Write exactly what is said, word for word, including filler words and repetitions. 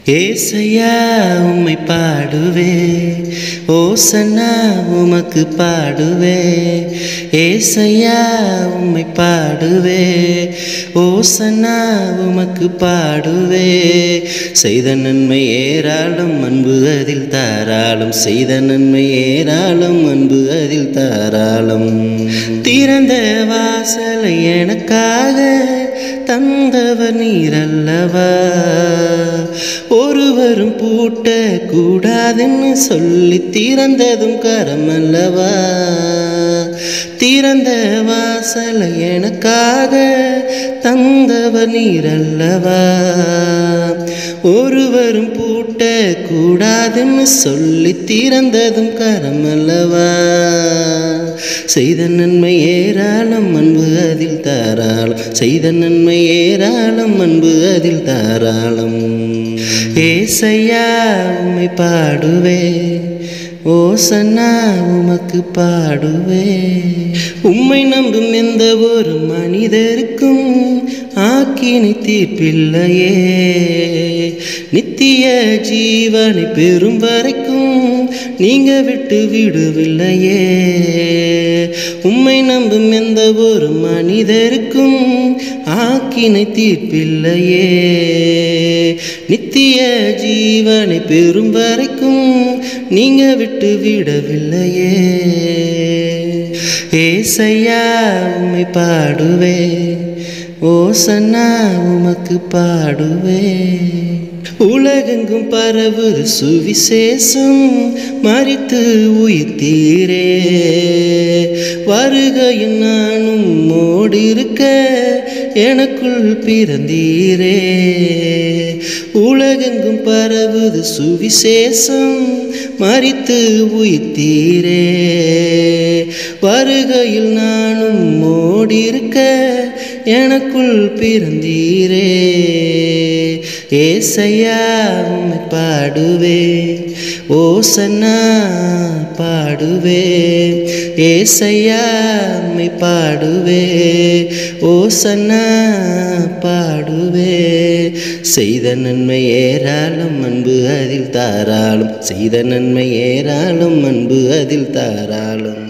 ஏசையா உம்மை பாடுவே, ஓசன்னா உமக்கு பாடுவே. ஏசையா உம்மை பாடுவே, ஓசன்னா உமக்கு பாடுவே. செய்த நன்மை ஏராளம், அன்பு அதில் தாராளம். செய்த நன்மை ஏராளம், அன்பு அதில் தாராளம். திறந்த வாசலை எனக்காக தந்தவர் நீரல்லவா, ஒருவரும் பூட்ட கூடாதுன்னு சொல்லி திறந்ததும் கரமல்லவா. திறந்த வாசலை எனக்காக தந்தவர் நீரல்லவா, ஒருவரும் பூட்ட கூடாதுன்னு சொல்லி திறந்ததும் கரமல்லவா. செய்த நன்மை ஏராளம், அன்பு அதில் தாராளம். செய்த நன்மை ஏராளம், அன்பு அதில் தாராளம். ஏசையா உம்மை பாடுவே, ஓசன்னா உமக்கு பாடுவே. உம்மை நம்பும் எந்த ஒரு மனிதருக்கும் ஆக்கினை தீர்ப்பில்லையே. நித்திய ஜீவனை பெறும் வரைக்கும் நீங்க விட்டு விடுவில்லையே. உம்மை நம்பும் எந்த ஒரு மனிதருக்கும் ஆக்கினை தீர்ப்பில்லையே. நித்திய ஜீவனை பெறும் வரைக்கும் நீங்க விட்டு விடவில்லையே. ஏசையா உம்மை பாடுவே, ஓசன்னா உமக்கு பாடுவே. உலகெங்கும் பரவுது சுவிசேஷம், மரித்து உயிர்த்தீரே. வருகையில் நானும் மோடிருக்க எனக்குள் பிறந்தீரே. உலகெங்கும் பரவுது சுவிசேஷம், மரித்து உயிர்த்தீரே. வருகையில் நானும் மோடிருக்க எனக்குள் பிறந்தீரே. ஏசையா உம்மை பாடுவே, ஓசன்னா பாடுவே. ஏசையா உம்மை பாடுவே, ஓசன்னா பாடுவே. செய்த நன்மை ஏராளம், அன்பு அதில் தாராளம். செய்த நன்மை ஏராளம், அன்பு அதில் தாராளம்.